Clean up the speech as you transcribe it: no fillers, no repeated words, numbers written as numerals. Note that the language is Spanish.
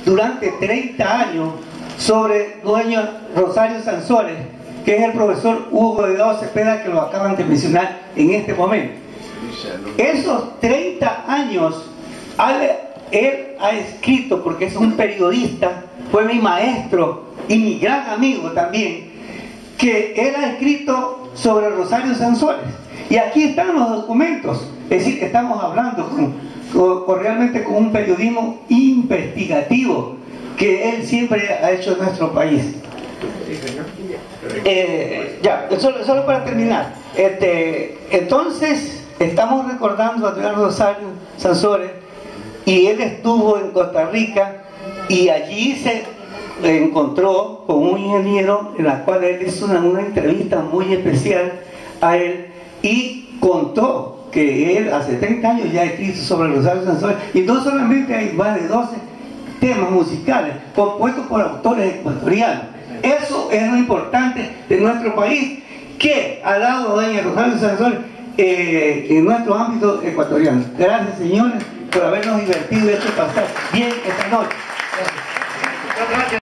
durante 30 años sobre dueño Rosario Sanzoles, que es el profesor Hugo Delgado Cepeda, que lo acaban de mencionar en este momento. Esos 30 años él ha escrito, porque es un periodista, fue mi maestro y mi gran amigo también, que él ha escrito sobre Rosario Sanzoles. Y aquí están los documentos, es decir, estamos hablando realmente con un periodismo investigativo que él siempre ha hecho en nuestro país. Solo para terminar, entonces estamos recordando a don Rosario Sanzoles, y él estuvo en Costa Rica y allí se encontró con un ingeniero en la cual él hizo una entrevista muy especial a él y contó que él hace 30 años ya ha escrito sobre Rosario Sanzoles, y no solamente hay más de 12 temas musicales compuestos por autores ecuatorianos. Eso es lo importante de nuestro país, que ha dado doña Rosario Sanzoles en nuestro ámbito ecuatoriano. Gracias, señores, por habernos divertido y hecho pasar bien esta noche. Gracias.